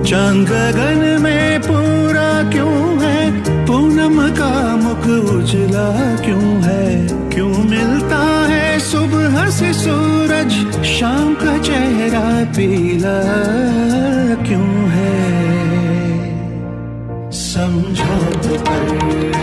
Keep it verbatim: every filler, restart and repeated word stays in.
चांद गगन में पूरा क्यों है, पूनम का मुख उजला क्यों है, क्यों मिलता है सुबह से सूरज, शाम का चेहरा पीला क्यों है। समझो तो कर